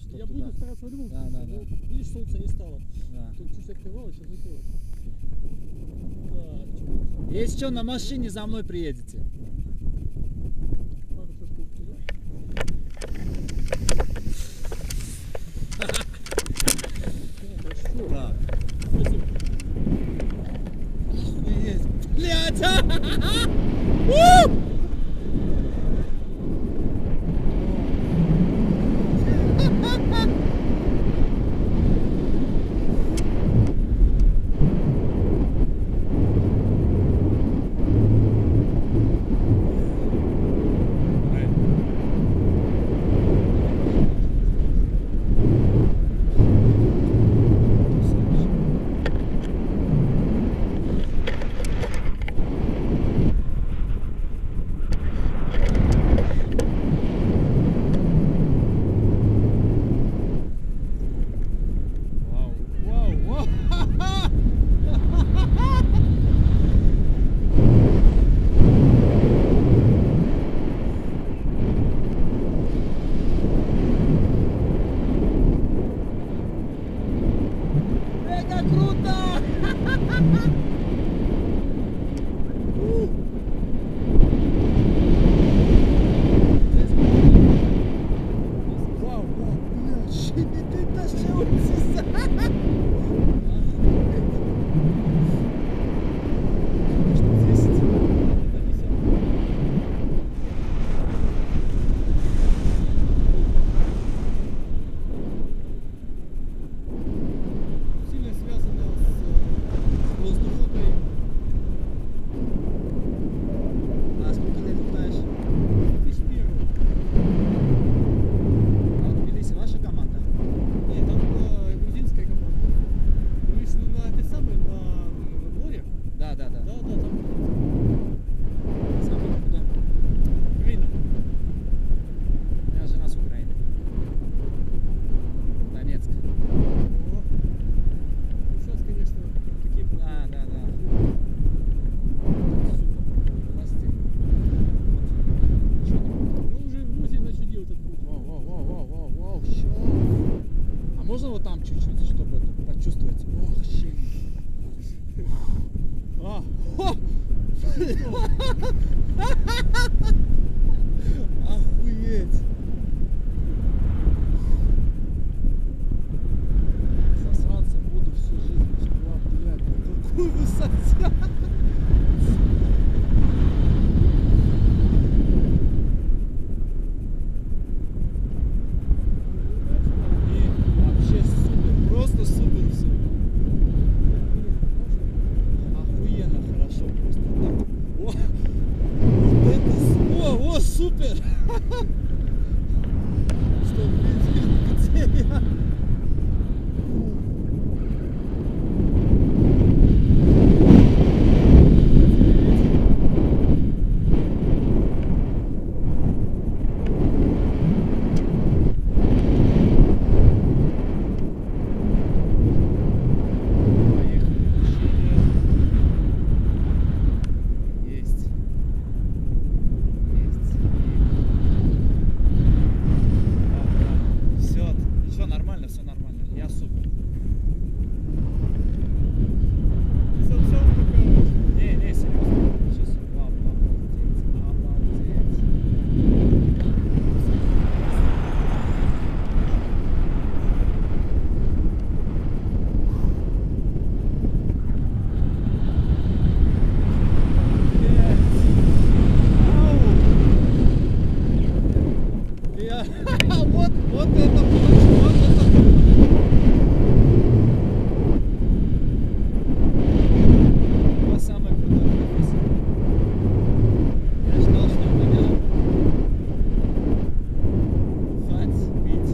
что Я туда. буду стараться в любом Да, случае. да, да. Ну, видишь, солнце не стало. Да. Тут чуть открывалось, сейчас закрылось. Так. Если что, на машине за мной приедете. Пару шажков туда. Хорошо. Так. Спасибо. Охуеть. Блядь! Сильно связано с воздухотой. А сколько лет летаешь? 2001. А вот Тбилиси ваша команда? Нет, там была грузинская команда. Мы шли на этой самой, на море. Да, да, да. Да, да, там Самый куда? Украина. У меня жена с Украины. Донецк. О. Ну, сейчас, конечно, там такие Да, да, да. Власти. Ничего не было. Ну, уже в Грузии начали делать этот путь. Вау, а можно вот там чуть-чуть, чтобы это почувствовать? Ох, щель. А, хо! Охуеть! Засраться буду всю жизнь. Блядь, на какой высоте? И вообще супер, просто супер все. Охуенно хорошо, просто так. О, вот это, о, супер! Что, блин, где я? Есть. Все, все нормально, все нормально. Я супер. Ты сам все успокаиваешь. Не, серьезно. Сейчас обалдеть. Я... вот это было, вот это было. Самое крутое профессия. Я ждал, что меня бухать, пить,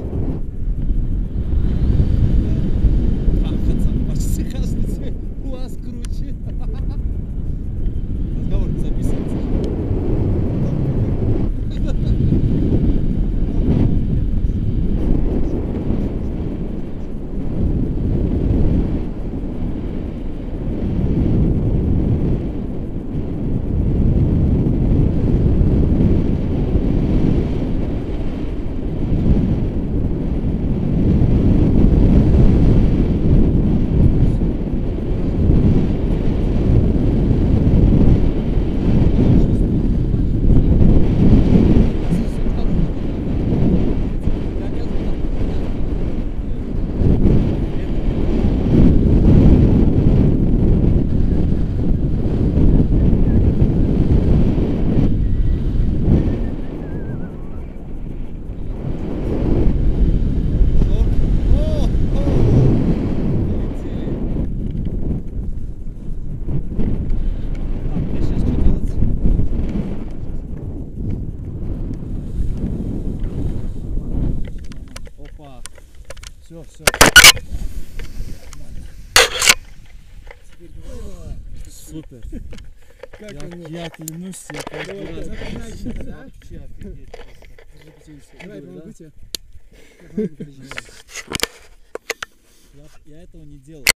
трахаться. Почти каждый день у вас круче. Разговор не записывается. Все, все. Теперь давай. Супер. Как Я, оно? я клянусь, я каждый Давай, раз. запоминай, да? Вообще офигеть просто. Давай, Да? помогу тебе. Я этого не делал.